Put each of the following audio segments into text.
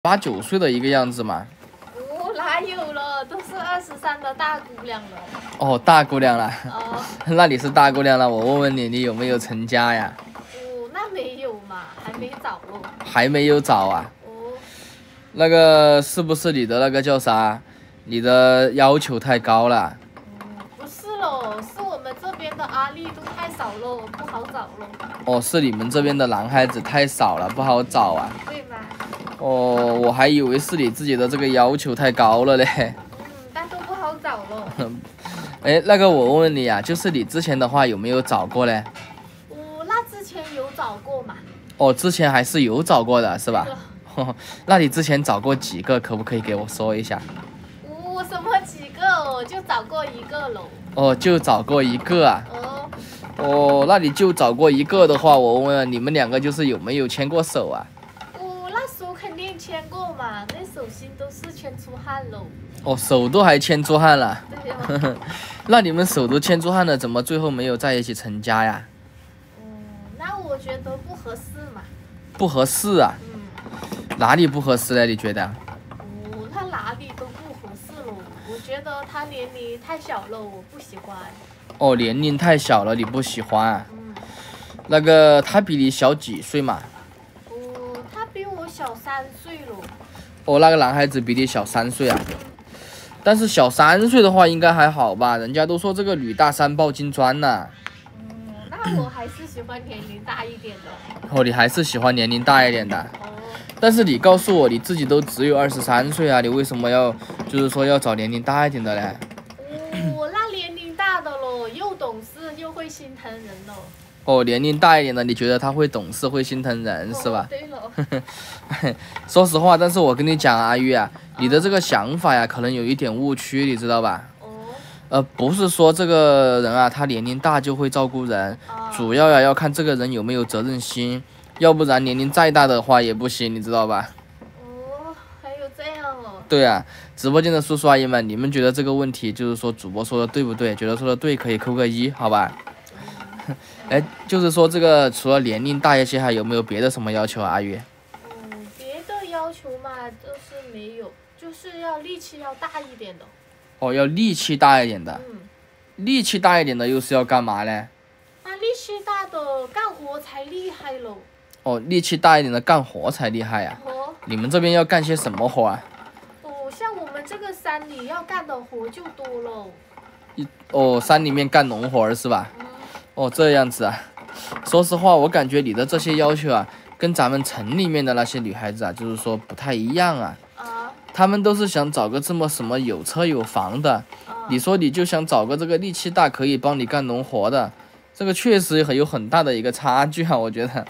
8、9岁的一个样子嘛。 哦，哪有了，都是23的大姑娘了。 哦，大姑娘了。 哦， 那你是大姑娘了，我问问你，你有没有成家呀？ 哦，那没有嘛，还没找咯。 还没有找啊？ 哦， 那个是不是你的那个叫啥？你的要求太高了？ 不是咯，是我们这边的阿丽都太少咯，不好找咯。 哦，是你们这边的男孩子太少了，不好找啊？ 对吗？ 哦，我还以为是你自己的这个要求太高了嘞。 但都不好找咯。 哎，那个我问问你啊，就是你之前的话有没有找过嘞？ 那之前有找过嘛？ 哦，之前还是有找过的是吧？ 对那你之前找过几个？可不可以给我说一下？ 什么几个哦，就找过一个咯。 哦，就找过一个啊？ 哦， 哦，那你就找过一个的话，我问问你们两个就是有没有牵过手啊？ 那手肯定牵过嘛，那手心都是牵出汗喽。 哦，手都还牵出汗了。 对哦。 那你们手都牵出汗了，怎么最后没有在一起成家呀？ 那我觉得不合适嘛。 不合适啊？哪里不合适呢？你觉得？ 他哪里都不合适喽。我觉得他年龄太小了，我不喜欢。 哦，年龄太小了，你不喜欢啊？那个他比你小几岁嘛？ 他比我小3岁喽。 哦，那个男孩子比你小3岁啊？但是小3岁的话应该还好吧？人家都说这个女大三抱金砖呢。 那我还是喜欢年龄大一点的。 哦，你还是喜欢年龄大一点的。但是你告诉我，你自己都只有23岁啊，你为什么要就是说要找年龄大一点的嘞？ 那年龄大的咯，又懂事又会心疼人咯。 哦，年龄大一点的，你觉得他会懂事，会心疼人，是吧？ 对了。 说实话，但是我跟你讲，阿玉啊，你的这个想法呀，可能有一点误区，你知道吧？不是说这个人啊，他年龄大就会照顾人，主要呀要看这个人有没有责任心，要不然年龄再大的话也不行，你知道吧？ 还有这样哦。 对啊，直播间的叔叔阿姨们，你们觉得这个问题就是说主播说的对不对？觉得说的对可以扣个1，好吧？哎，就是说这个除了年龄大一些，还有没有别的什么要求啊，阿玉？ 别的要求嘛，就是没有，就是要力气要大一点的。 哦，要力气大一点的。力气大一点的又是要干嘛呢？ 那力气大的干活才厉害喽。 哦，力气大一点的干活才厉害呀。你们这边要干些什么活啊？ 像我们这个山里要干的活就多喽。山里面干农活是吧？哦，这样子啊。说实话，我感觉你的这些要求啊，跟咱们城里面的那些女孩子啊，就是说不太一样啊。他们都是想找个这么什么有车有房的，你说你就想找个这个力气大可以帮你干农活的，这个确实有很大的一个差距啊，我觉得。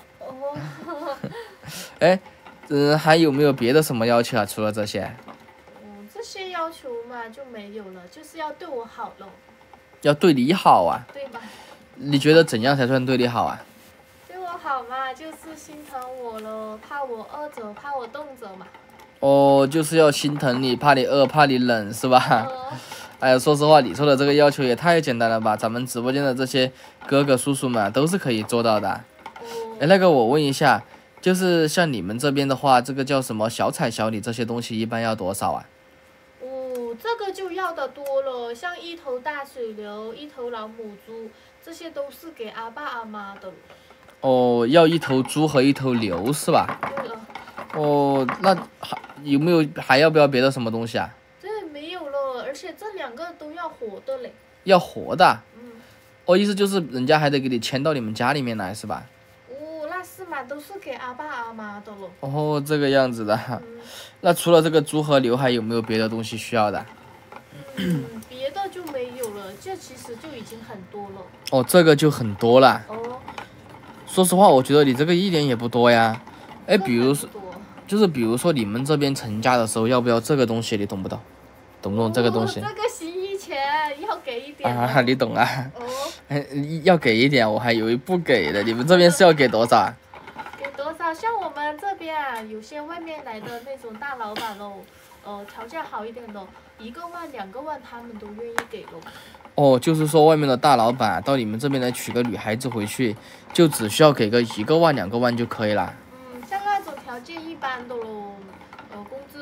哎，还有没有别的什么要求啊？除了这些？ 这些要求嘛就没有了，就是要对我好喽。 要对你好啊？ 对吧？ 你觉得怎样才算对你好啊？ 对我好嘛，就是心疼我了，怕我饿着，怕我冻着嘛。 就是要心疼你，怕你饿，怕你冷，是吧？哎呀，说实话，你说的这个要求也太简单了吧？咱们直播间的这些哥哥叔叔们都是可以做到的。哎，那个我问一下，就是像你们这边的话，这个叫什么小彩小礼这些东西一般要多少啊？ 这个就要的多了，像1头大水牛、1头老母猪，这些都是给阿爸阿妈的。 要1头猪和1头牛是吧？ 对了。 那还要不要别的什么东西啊？ 对，没有了，而且这2个都要活的嘞。 要活的？意思就是人家还得给你牵到你们家里面来是吧？ 那是嘛，都是给阿爸阿妈的了。 这个样子的。那除了这个猪和牛，还有没有别的东西需要的？ 别的就没有了，这其实就已经很多了。 这个就很多了。说实话，我觉得你这个一点也不多呀。哎，比如说你们这边成家的时候，要不要这个东西？你懂不懂？懂不懂这个东西？ 这个洗衣钱要给一点。 你懂啊？要给一点，我还以为不给的。你们这边是要给多少啊？ 给多少？像我们这边啊，有些外面来的那种大老板喽，条件好一点的，1个万、2个万，他们都愿意给喽。 就是说外面的大老板到你们这边来娶个女孩子回去，就只需要给个1个万、2个万就可以了。 像那种条件一般的喽，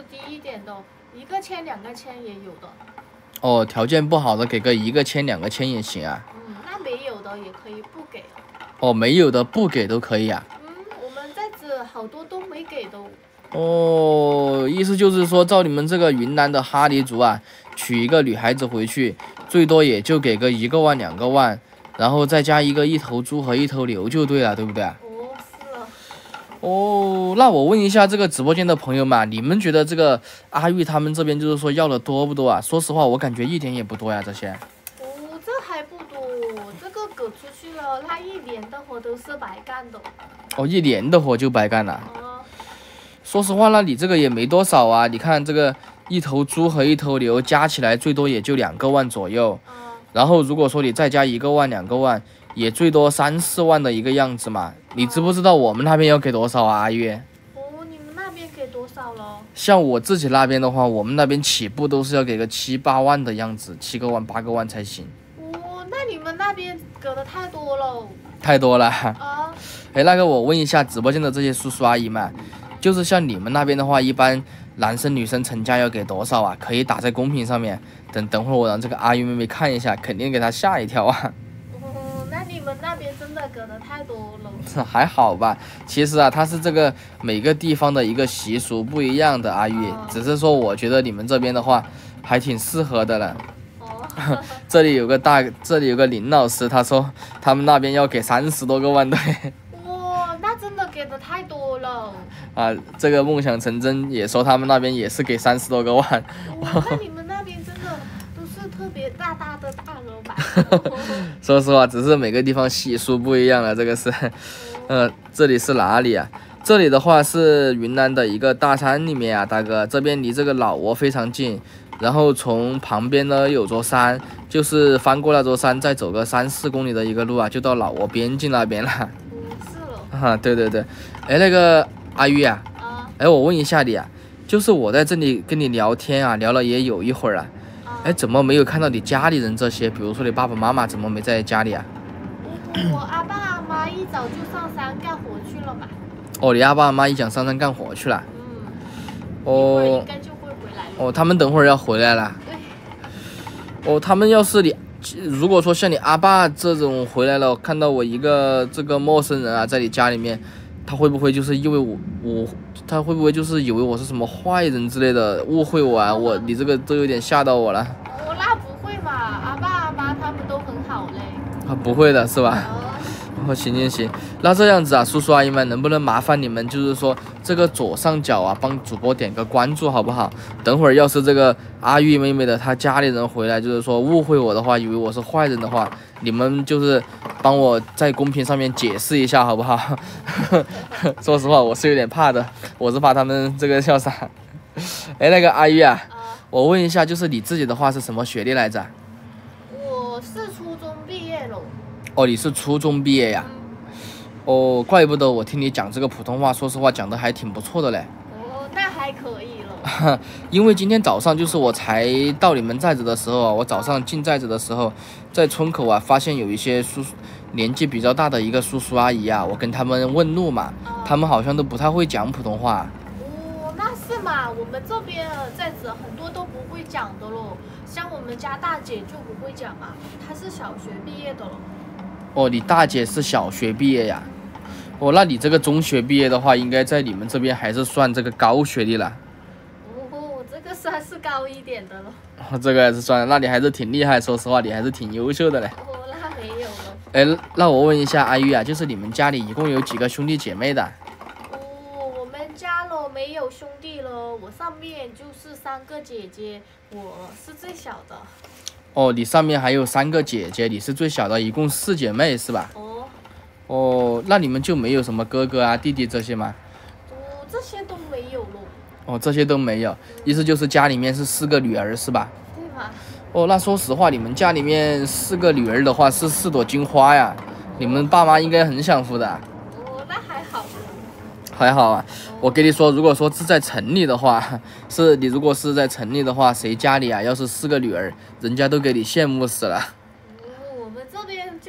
低一点的，1个签2个签也有的。 哦，条件不好的给个1个签2个签也行啊。 那没有的也可以不给。 哦，没有的不给都可以啊。 我们在这好多都没给的。 哦，意思就是说，照你们这个云南的哈尼族啊，娶一个女孩子回去，最多也就给个1个万2个万，然后再加一头猪和1头牛就对了，对不对？ 是啊。 哦，那我问一下这个直播间的朋友们，你们觉得这个阿玉他们这边就是说要的多不多啊？说实话，我感觉一点也不多呀，这些。 这还不多，这个给出去了，那1年的活都是白干的。 哦，1年的活就白干了。说实话，那你这个也没多少啊。你看这个1头猪和1头牛加起来最多也就2个万左右。然后如果说你再加1个万2个万，也最多3、4万的一个样子嘛。你知不知道我们那边要给多少啊，阿玉？ 你们那边给多少了？ 像我自己那边的话，我们那边起步都是要给个7、8万的样子，7个万8个万才行。 那你们那边给的太多了。 太多了。那个我问一下直播间的这些叔叔阿姨们，就是像你们那边的话，一般男生女生成家要给多少啊？可以打在公屏上面，等会儿我让这个阿玉妹妹看一下，肯定给她吓一跳啊。 那你们那边真的给的太多了。 还好吧，其实啊，它是这个每个地方的一个习俗不一样的，阿玉，只是说我觉得你们这边的话还挺适合的了。这里有个林老师，他说他们那边要给30多个万的。 那真的给的太多了。 这个梦想成真也说他们那边也是给30多个万。 那你们那边真的都是特别大的大老板。 说实话，只是每个地方习俗不一样了，这个是。这里是哪里啊？这里的话是云南的一个大山里面啊，大哥，这边离这个老挝非常近。然后从旁边呢有座山，就是翻过那座山，再走个3、4公里的一个路啊，就到老挝边境那边了。 是了。 对。那个阿玉啊，我问一下你啊，就是我在这里跟你聊天啊，聊了也有一会儿了，怎么没有看到你家里人这些？比如说你爸爸妈妈怎么没在家里啊？ 我阿爸阿妈一早就上山干活去了嘛。 你阿爸阿妈一早上山干活去了。 应该就会回来了。 他们等会儿要回来了。 对。 他们要是如果说像你阿爸这种回来了，看到我一个这个陌生人啊，在你家里面，他会不会就是因为他会不会就是以为我是什么坏人之类的，误会我啊？你这个都有点吓到我了。 那不会嘛，阿爸阿妈他们都很好嘞。 不会的是吧？行，那这样子啊，叔叔阿姨们，能不能麻烦你们，就是说这个左上角啊，帮主播点个关注，好不好？等会儿要是这个阿玉妹妹的她家里人回来，就是说误会我的话，以为我是坏人的话，你们就是帮我在公屏上面解释一下，好不好？说实话，我是有点怕的，我是怕他们这个叫啥？那个阿玉啊，我问一下，就是你自己的话是什么学历来着？ 我是初中毕业了。 你是初中毕业呀？怪不得我听你讲这个普通话，说实话讲的还挺不错的嘞。 那还可以了。 因为今天早上就是我才到你们寨子的时候啊，我早上进寨子的时候，在村口啊发现有一些年纪比较大的一个叔叔阿姨啊，我跟他们问路嘛，他们好像都不太会讲普通话。 那是嘛，我们这边寨子很多都不会讲的咯，像我们家大姐就不会讲啊，她是小学毕业的了。 你大姐是小学毕业呀？那你这个中学毕业的话，应该在你们这边还是算这个高学历了。 这个算是高一点的了。 这个还是算，那你还是挺厉害，说实话，你还是挺优秀的嘞。 那没有了。 那我问一下阿玉啊，就是你们家里一共有几个兄弟姐妹的？ 我们家没有兄弟了，我上面就是3个姐姐，我是最小的。 你上面还有3个姐姐，你是最小的，一共4姐妹是吧？那你们就没有什么哥哥啊、弟弟这些吗？ 这些都没有了。 这些都没有，意思就是家里面是4个女儿是吧？ 对吧？ 那说实话，你们家里面4个女儿的话是4朵金花呀，你们爸妈应该很享福的。 那还好。 还好啊，我跟你说，如果说是在城里的话，如果是在城里的话，谁家里啊要是4个女儿，人家都给你羡慕死了。 我们这边就是女孩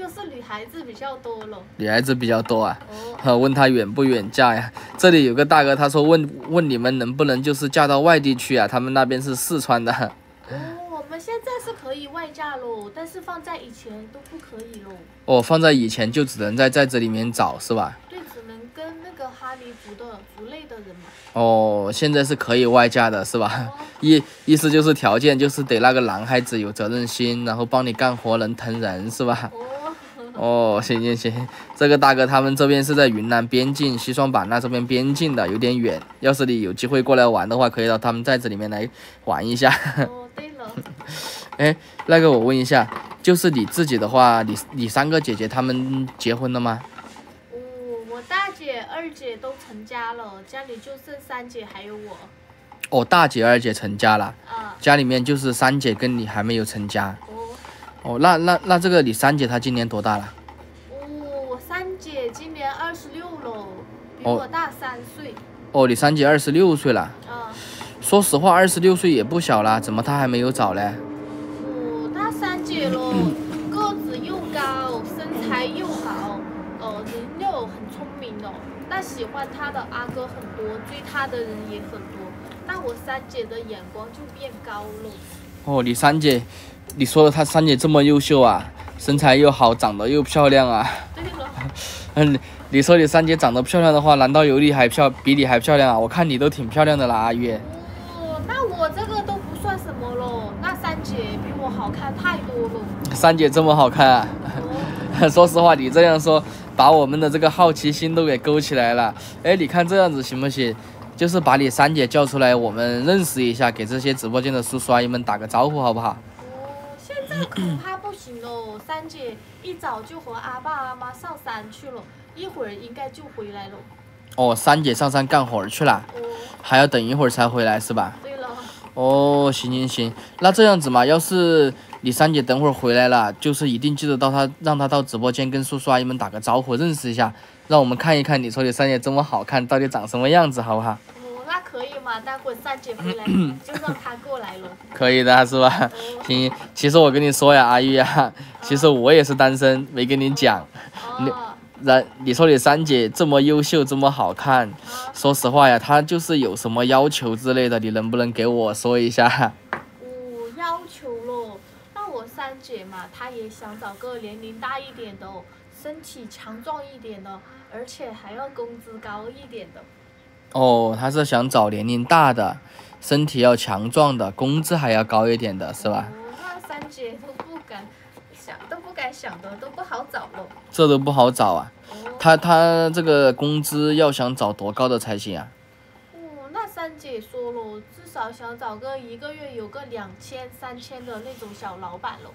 孩子比较多了。 女孩子比较多啊。 哦， 问他远不远嫁呀？这里有个大哥，他说问你们能不能就是嫁到外地去啊？他们那边是四川的。 哦，我们现在是可以外嫁喽，但是放在以前都不可以喽。 哦，放在以前就只能在这里面找是吧？ 对，只能跟那个哈尼族类的人嘛。 哦，现在是可以外嫁的是吧？ 哦， 意思就是条件就是得那个男孩子有责任心，然后帮你干活，能疼人是吧？ 哦， 哦，行，这个大哥他们这边是在云南边境西双版纳这边边境的，有点远。要是你有机会过来玩的话，可以到他们寨子里面来玩一下。 哦，对了。 哎，那个我问一下，就是你自己的话，你三个姐姐她们结婚了吗？ 哦，我大姐、二姐都成家了，家里就剩三姐还有我。 哦，大姐、二姐成家了， 啊， 家里面就是三姐跟你还没有成家。 哦， 哦，那这个你三姐她今年多大了？ 哦，我三姐今年26了，比哦我大3岁。 哦，你三姐26岁了。 啊， 说实话26岁也不小了，怎么她还没有找嘞？ 哦，大三姐咯，个子又高，身材又好，人又很聪明哦。那喜欢她的阿哥很多，追她的人也很多。那我三姐的眼光就变高了。 哦，你三姐，你说的她三姐这么优秀啊，身材又好，长得又漂亮啊。 对了， 你说你三姐长得漂亮的话，难道比你还漂亮啊？我看你都挺漂亮的啦，阿月。 哦，那我这个都不算什么咯，那三姐比我好看太多了。 三姐这么好看啊？ 哦， 说实话，你这样说，把我们的这个好奇心都给勾起来了。哎，你看这样子行不行？就是把你三姐叫出来，我们认识一下，给这些直播间的叔叔阿姨们打个招呼，好不好？ 哦，现在恐怕不行喽，三姐一早就和阿爸阿妈上山去了，一会儿应该就回来了。 哦，三姐上山干活去了， 哦， 还要等一会儿才回来是吧？ 对了， 哦，行，那这样子嘛，要是你三姐等会儿回来了，就是一定记得让她到直播间跟叔叔阿姨们打个招呼，认识一下，让我们看一看你说你三姐这么好看，到底长什么样子，好不好？ 哦，那可以嘛，待会三姐回来就让她过来了。 可以的，是吧？ 哦， 行，其实我跟你说呀，阿玉呀，其实我也是单身，没跟你讲。 哦， 你说你三姐这么优秀，这么好看， 啊， 说实话呀，她就是有什么要求之类的，你能不能给我说一下？ 哦，要求咯，那我三姐嘛，她也想找个年龄大一点的哦，身体强壮一点的，而且还要工资高一点的。 哦，她是想找年龄大的，身体要强壮的，工资还要高一点的，是吧？ 哦，那三姐都不敢想的，都不好找了。 这都不好找啊。 哦， 她这个工资要想找多高的才行啊？ 哦，那三姐说了，至少想找个一个月有个2000、3000的那种小老板了。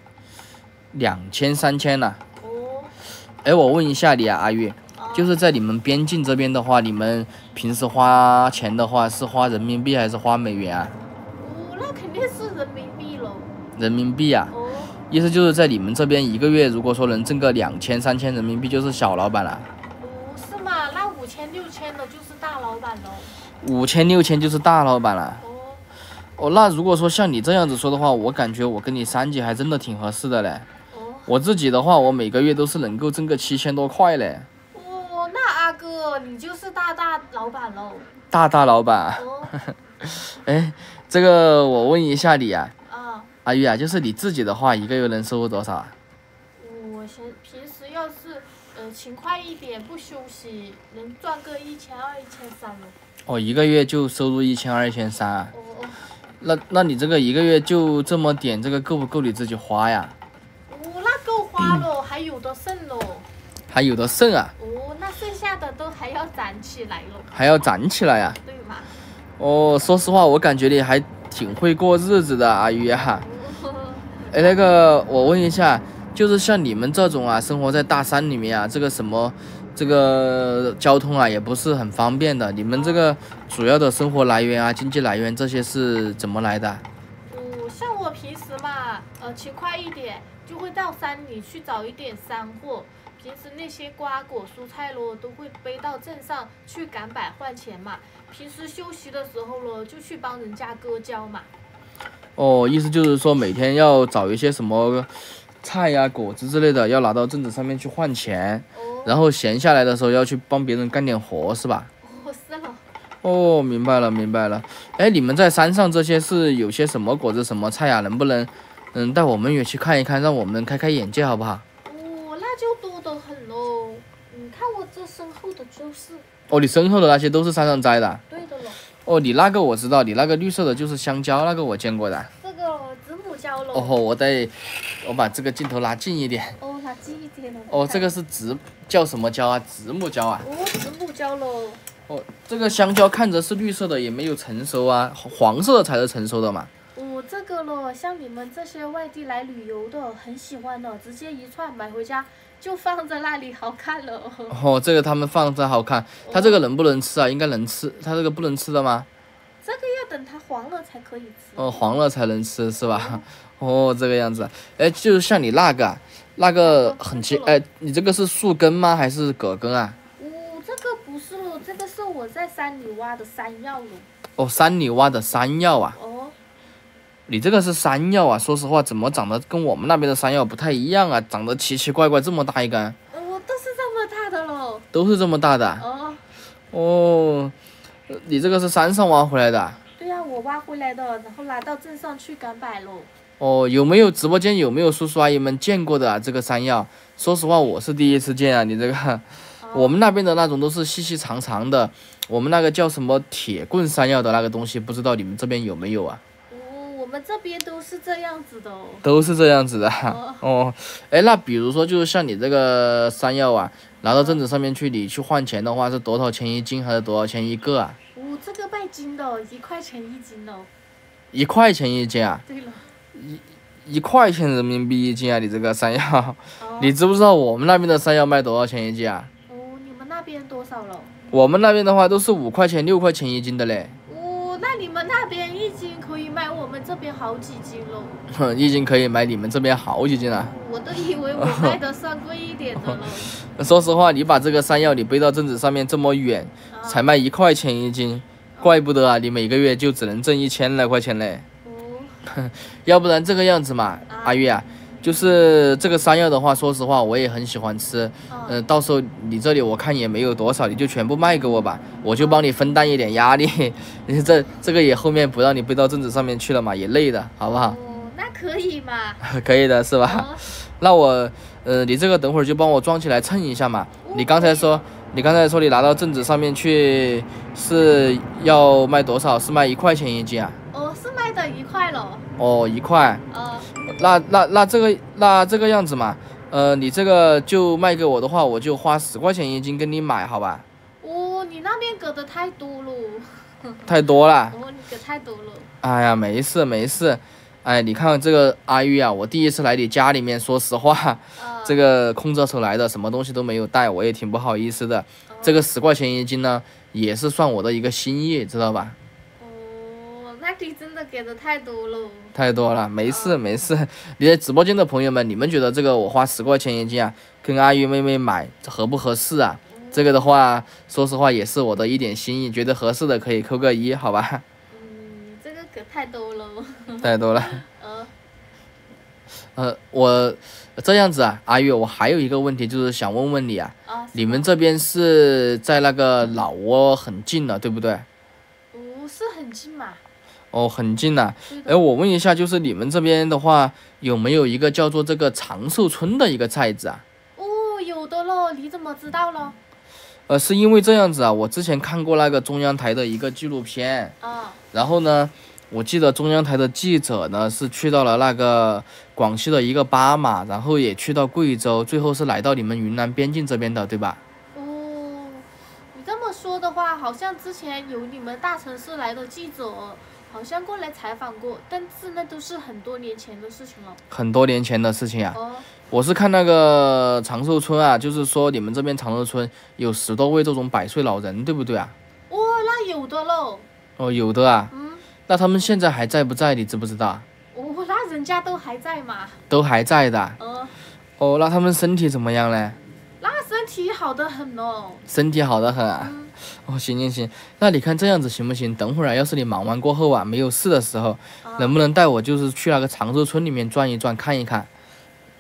2000、3000呐？ 哦， 哎，我问一下你啊，阿玉， 啊， 就是在你们边境这边的话，你们平时花钱的话是花人民币还是花美元啊？ 哦，那肯定是人民币了。 人民币啊， 哦， 意思就是在你们这边一个月，如果说能挣个2000、3000人民币，就是小老板了。 哦，是吗？那5000、6000的就是大老板了。 5000、6000就是大老板了。 哦， 哦，那如果说像你这样子说的话，我感觉我跟你三姐还真的挺合适的嘞。 哦， 我自己的话，我每个月都是能够挣个7000多块嘞。 哦，那阿哥你就是大老板喽。 大老板。 哦， 哎，这个我问一下你啊， 啊， 阿玉啊，就是你自己的话，一个月能收入多少啊？ 我平时要是勤快一点，不休息，能赚个1200、1300了。 哦，一个月就收入1200、1300啊？ 哦， 那你这个一个月就这么点，这个够不够你自己花呀？ 哦，那够花了，还有的剩喽。 还有的剩啊， 哦，那剩下的都还要攒起来了， 还要攒起来呀？ 对吗？ 哦，说实话，我感觉你还挺会过日子的，阿玉啊。 哦， 哎，那个，我问一下，就是像你们这种啊，生活在大山里面啊，这个交通啊，也不是很方便的。你们这个主要的生活来源啊，经济来源这些是怎么来的？ 哦，像我平时嘛，勤快一点，就会到山里去找一点山货。平时那些瓜果蔬菜咯，都会背到镇上去赶百换钱嘛。平时休息的时候咯，就去帮人家割胶嘛。 哦，意思就是说每天要找一些什么菜呀、果子之类的要拿到镇子上面去换钱， 哦然后闲下来的时候要去帮别人干点活，是吧？ 哦，是了。 哦，明白了，明白了。哎，你们在山上这些是有些什么果子、什么菜呀？能不能，带我们也去看一看，让我们开开眼界，好不好？ 哦，那就多得很喽。你看我这身后的就是。 哦，你身后的那些都是山上摘的。 对的了。 哦，你那个我知道，你那个绿色的就是香蕉，那个我见过的。 这个子母蕉喽。 哦，我把这个镜头拉近一点。 哦，拉近一点了。 哦，这个是叫什么蕉啊？子母蕉啊。 哦，子母蕉喽。 哦，这个香蕉看着是绿色的，也没有成熟啊，黄色的才是成熟的嘛。 哦，这个咯，像你们这些外地来旅游的，很喜欢的，直接一串买回家就放在那里，好看了。 哦，这个他们放着好看，它这个能不能吃啊？应该能吃，它这个不能吃的吗？ 这个要等它黄了才可以吃。 哦，黄了才能吃是吧？哦，这个样子。哎，就是像你那个很奇，哎，你这个是树根吗？还是葛根啊？ 这个不是咯，这个是我在山里挖的山药咯。 哦，山里挖的山药啊。 哦。 你这个是山药啊？说实话，怎么长得跟我们那边的山药不太一样啊？长得奇奇怪怪，这么大一根。 都是这么大的咯。 都是这么大的。哦，你这个是山上挖回来的？ 对呀，我挖回来的，然后拿到镇上去赶摆咯。 哦，有没有直播间有没有叔叔阿姨们见过的啊？这个山药，说实话我是第一次见啊。你这个，我们那边的那种都是细细长长的，我们那个叫什么铁棍山药的那个东西，不知道你们这边有没有啊？ 我们这边都是这样子的哦。 都是这样子的。哦，哎，那比如说就是像你这个山药啊，拿到镇子上面去，你去换钱的话是多少钱一斤，还是多少钱一个啊？ 这个卖斤的，1块钱一斤哦。 1块钱一斤啊？ 对了。 一块钱人民币一斤啊！你这个山药，你知不知道我们那边的山药卖多少钱一斤啊？ 你们那边多少了？ 我们那边的话都是5块钱、6块钱一斤的嘞。 那你们那边一斤可以买我们这边好几斤喽。 一斤可以买你们这边好几斤啊！ 我都以为我卖的算贵一点的了。 说实话，你把这个山药你背到镇子上面这么远，才卖1块钱一斤，怪不得啊，你每个月就只能挣1000来块钱嘞。要不然这个样子嘛，阿玉啊，就是这个山药的话，说实话我也很喜欢吃。到时候你这里我看也没有多少，你就全部卖给我吧，我就帮你分担一点压力。你这个也后面不让你背到镇子上面去了嘛，也累的，好不好？ 那可以嘛？ 可以的是吧？那我你这个等会儿就帮我装起来称一下嘛。你刚才说你拿到镇子上面去是要卖多少？是卖1块钱一斤啊？ 是卖的1块了。 1块。那这个样子嘛，你这个就卖给我的话，我就花10块钱一斤跟你买，好吧？ 你那边给的太多了。 太多了。 你给太多了。 哎呀，没事。哎，你看这个阿玉啊，我第一次来你家里面，说实话，这个空着手来的，什么东西都没有带，我也挺不好意思的。这个10块钱一斤呢，也是算我的一个心意，知道吧？ 那你真的给的太多了。 太多了，没事。你在直播间的朋友们，你们觉得这个我花10块钱一斤啊，跟阿玉妹妹买合不合适啊？这个的话，说实话也是我的一点心意，觉得合适的可以扣个1，好吧？ 这个给太多了。 太多了。我这样子啊，阿玉，我还有一个问题，就是想问问你啊，你们这边是在那个老挝很近了，对不对？ 是很近嘛。 很近呐。我问一下，就是你们这边的话，有没有一个叫做这个长寿村的一个寨子啊？ 有的咯，你怎么知道了？ 是因为这样子啊，我之前看过那个中央台的一个纪录片，然后呢，我记得中央台的记者呢是去到了那个广西的一个巴马，然后也去到贵州，最后是来到你们云南边境这边的，对吧？ 你这么说的话，好像之前有你们大城市来的记者，好像过来采访过，但是那都是很多年前的事情了。 很多年前的事情啊。我是看那个长寿村啊，就是说你们这边长寿村有10多位这种100岁老人，对不对啊？ 那有的喽。 有的啊。那他们现在还在不在？你知不知道？ 那人家都还在嘛。 都还在的。那他们身体怎么样呢？ 那身体好得很哦。 身体好得很啊。行，那你看这样子行不行？等会儿要是你忙完过后啊，没有事的时候，能不能带我就是去那个长寿村里面转一转，看一看？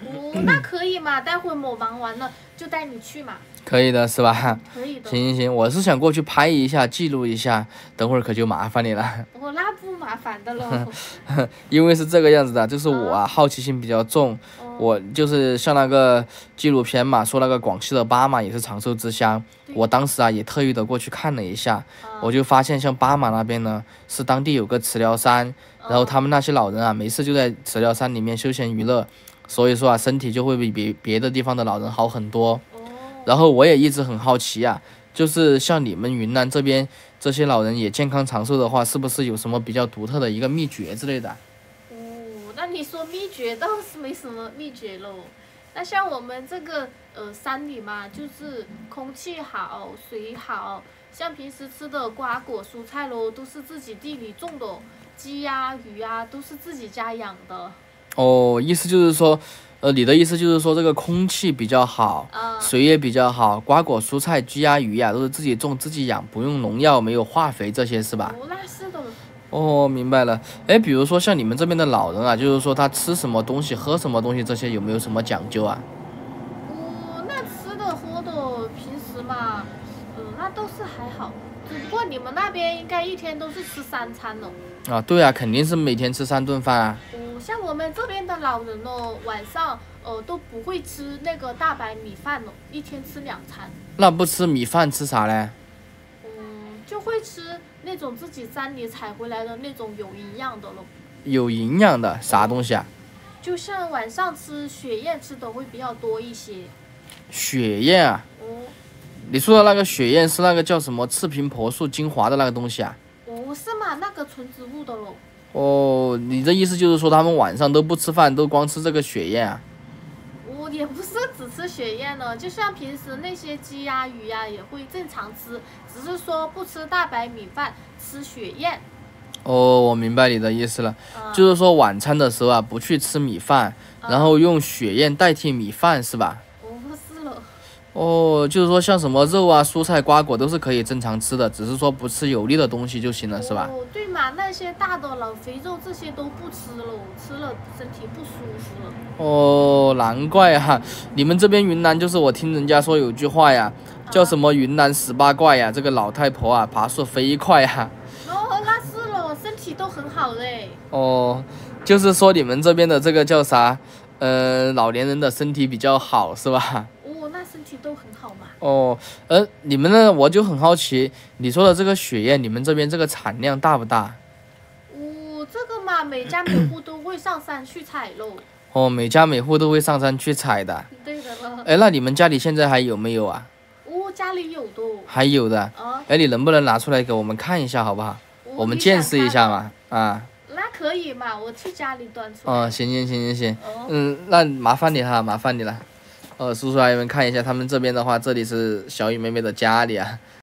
哦，那可以嘛，待会我忙完了就带你去嘛。 可以的是吧？ 可以的。 行，我是想过去拍一下，记录一下，等会儿可就麻烦你了。 哦，那不麻烦的喽。 因为是这个样子的，就是我好奇心比较重，我就是像那个纪录片嘛，说那个广西的巴马也是长寿之乡，我当时也特意的过去看了一下，我就发现像巴马那边呢，是当地有个慈寮山，然后他们那些老人没事就在慈寮山里面休闲娱乐，所以说身体就会比别的地方的老人好很多。然后我也一直很好奇就是像你们云南这边这些老人也健康长寿的话，是不是有什么比较独特的一个秘诀之类的？ 哦，那你说秘诀倒是没什么秘诀喽。那像我们这个山里嘛，就是空气好，水好，像平时吃的瓜果蔬菜喽，都是自己地里种的，鸡呀、鱼呀都是自己家养的。 哦，意思就是说。你的意思就是说这个空气比较好，水也比较好，瓜果蔬菜、鸡鸭鱼都是自己种自己养，不用农药，没有化肥这些是吧？ 哦，那是的。 哦，明白了。哎，比如说像你们这边的老人就是说他吃什么东西、喝什么东西这些有没有什么讲究啊？ 哦，那吃的喝的平时嘛，那都是还好，只不过你们那边应该一天都是吃3餐了。 对啊，肯定是每天吃3顿饭啊。 像我们这边的老人晚上都不会吃那个大白米饭了，一天吃2餐。 那不吃米饭吃啥嘞？ 就会吃那种自己山里采回来的那种有营养的了。 有营养的啥东西啊？ 就像晚上吃雪燕吃的会比较多一些。 雪燕啊？你说的那个雪燕是那个叫什么赤苹婆树精华的那个东西啊？ 是嘛，那个纯植物的喽。 你的意思就是说他们晚上都不吃饭，都光吃这个雪燕啊？ 我也不是只吃雪燕呢，就像平时那些鸡呀、鱼呀也会正常吃，只是说不吃大白米饭，吃雪燕。 我明白你的意思了，就是说晚餐的时候不去吃米饭，然后用雪燕代替米饭是吧？ 是了。 就是说像什么肉蔬菜、瓜果都是可以正常吃的，只是说不吃油腻的东西就行了，是吧？ 对嘛，那些大的老肥肉这些都不吃了，吃了身体不舒服了。 难怪你们这边云南就是我听人家说有句话叫什么云南18怪这个老太婆爬树飞快那是了，身体都很好嘞。 就是说你们这边的这个叫啥？老年人的身体比较好是吧？ 那身体都很好嘛。 你们呢？我就很好奇，你说的这个雪燕，你们这边这个产量大不大？ 这个嘛，每家每户都会上山去采喽。 每家每户都会上山去采的。 对的了。 那你们家里现在还有没有啊？ 家里有的。 还有的。你能不能拿出来给我们看一下，好不好？我们见识一下嘛。 那可以嘛，我去家里端出来。 行。那麻烦你麻烦你了。叔叔阿姨们看一下，他们这边的话，这里是小雨妹妹的家里